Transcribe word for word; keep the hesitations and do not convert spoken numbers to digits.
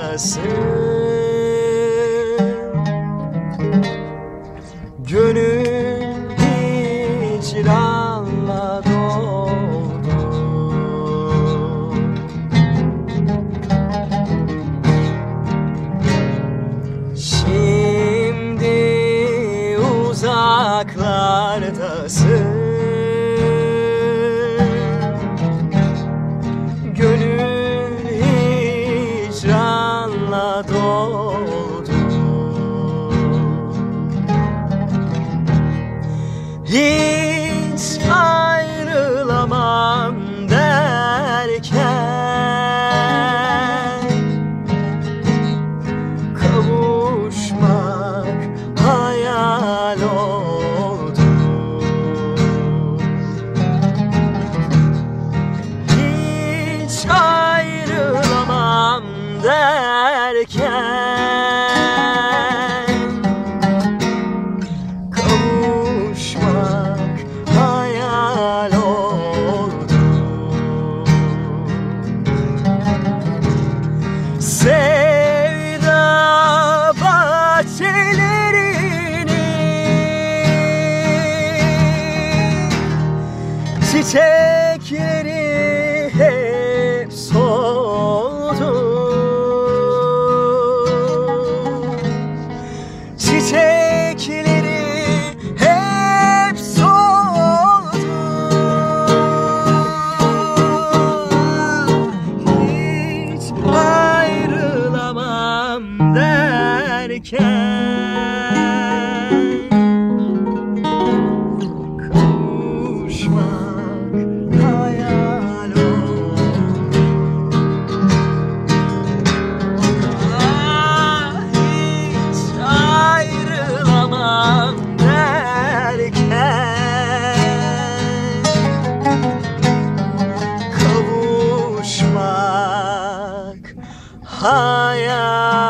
ardasın. Gönül hicranla doldu. Şimdi uzaklardasın. Gönül hicranla doldu. Hiç ayrılamam derken kavuşmak hayal oldu. Hiç ayrılamam derken kavuşmak hayal oldu. Sevda bahçelerini çiçekleri hep soldu. Çiçekleri hep soldu. Hiç ayrılamam derken kavuşmak hayal oldu. Ah, hiç ayrılamam derken kavuşmak hayal